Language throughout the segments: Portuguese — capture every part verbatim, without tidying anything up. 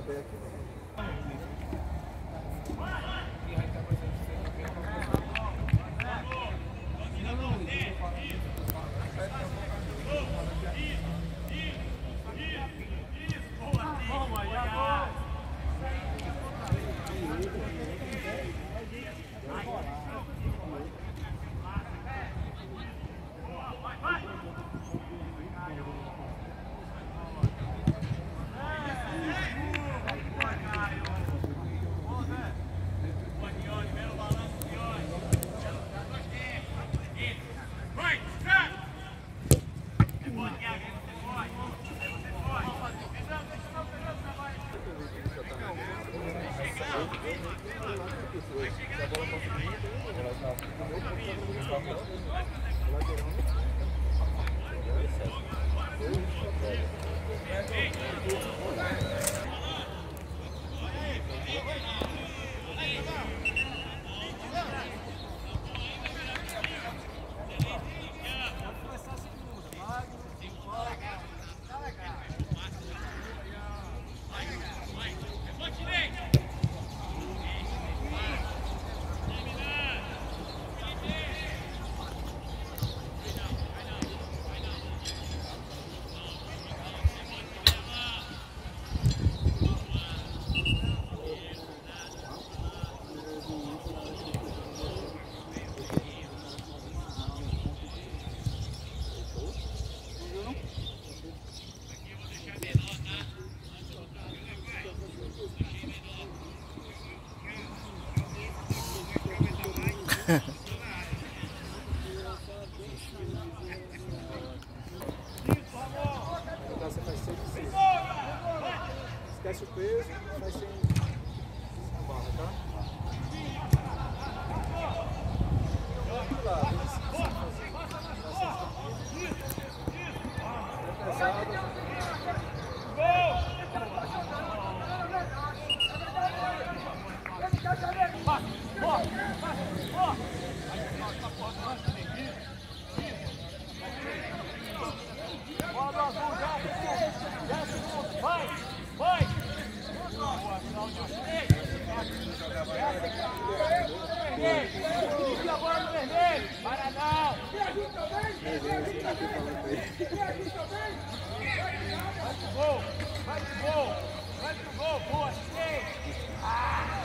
pé aqui. Você faz sempre assim. Esquece o peso, faz sem a barra, tá? Aqui lá, Vai! Vai! E a bola no vermelho! Para não! Vai pro gol! Vai pro gol! Vai pro gol! Boa! Sim! Ah!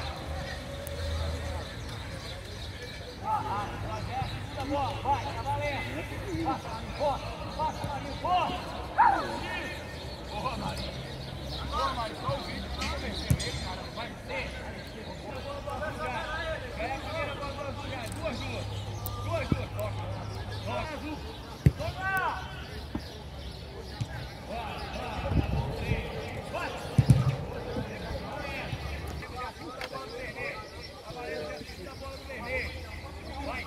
Ah, ah! Segunda bola! Vai! Tá valendo! Passa, Marinho! Força! Passa, Marinho! Força! Boa, Marinho! Boa, Marinho! Só o vídeo pra não vencer ele, cara! Vai ser! É a primeira bola do azul, já. Duas, duas. Duas, duas. Toca. Toca, azul. Toca! Vai, vai. Vai. Ajusta a bola no vermelho. A Valendo já ajusta a bola no vermelho. Vai.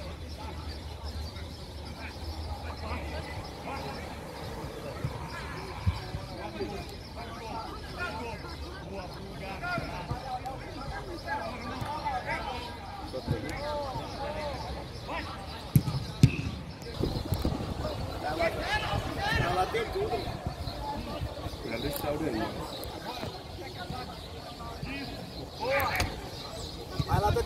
Boa, Fuga. Ela tem tudo. Ela deixa o aí. Vai lá,